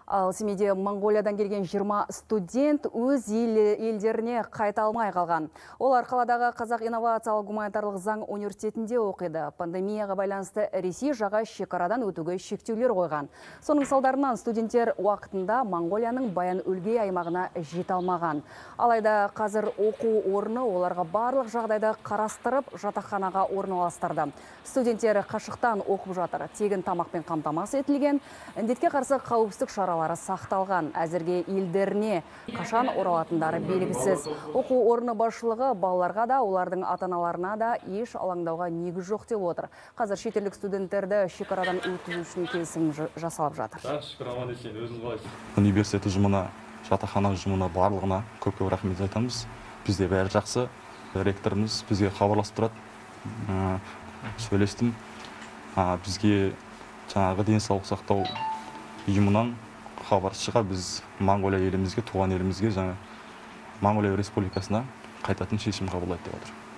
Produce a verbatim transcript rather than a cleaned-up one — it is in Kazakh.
Ал семейде Монголиядан келген жиырма студент өз елдеріне қайта алмай қалған. Олар қаладағы Қазақ инновациялық гуманитарлық заң университетінде оқиды. Пандемияға байланысты Ресей жағы шекарадан өтуге шектеулер қойған. Соның салдарынан студенттер уақытында Монголияның Баян-Өлгей аймағына жете алмаған. Алайда қазір оқу орны оларға барлық жағдайды қарастырып, жатақханаға орналастырды. Студенттер қашықтан оқып жатыр. Тегін тамақпен қамтамасыз етілген. Індетке қарсы қауіпсіздік шаралары сақталған. Әзірге елдеріне қашан оралатындары белгісіз. Оқу орны басшылығы балаларға да, олардың ата-аналарына да еш алаңдауға негіз жоқ деп отыр. Қазір шетелдік студенттерді шекарадан өткізу үшін келісім жасалып жатыр. Университет ұжымына, жатақхана ұжымына барлығына көп-көп рахмет айтамыз. Бізде бәрі жақсы. Ректорымыз бізге хабарласып тұрады. Сөйлестім. Бізге жаңағы денсаулық сақтау ұйымынан хабар шыға, біз Монголия елімізге, туған елімізге, жаңа Монголия республикасына қайтатын шешім қабылдайды деп отыр.